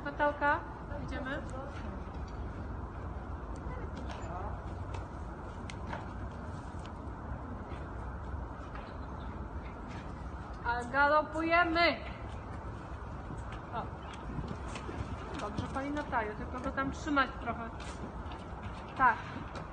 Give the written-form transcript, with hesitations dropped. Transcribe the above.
Natalka, idziemy? A galopujemy! O. Dobrze, pani Natalio, tylko go tam trzymać trochę. Tak.